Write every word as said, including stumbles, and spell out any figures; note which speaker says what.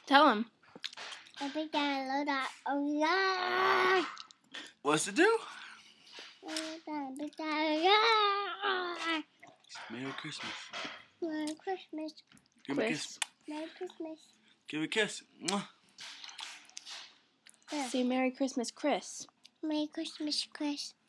Speaker 1: Tell him.
Speaker 2: Every time I load up, oh yeah.
Speaker 3: What's it do?
Speaker 2: Every time I
Speaker 3: Merry Christmas.
Speaker 2: Merry Christmas.
Speaker 3: Give me a kiss.
Speaker 2: Merry Christmas.
Speaker 3: Give me a kiss. Mwah.
Speaker 1: Say Merry Christmas, Chris.
Speaker 2: Merry Christmas, Chris.